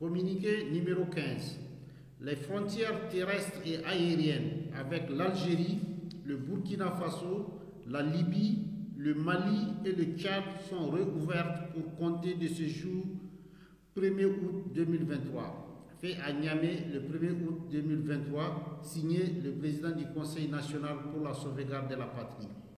Communiqué numéro 15. Les frontières terrestres et aériennes avec l'Algérie, le Burkina Faso, la Libye, le Mali et le Tchad sont réouvertes pour compter de ce jour 1er août 2023. Fait à Niamey le 1er août 2023, signé le président du Conseil national pour la sauvegarde de la patrie.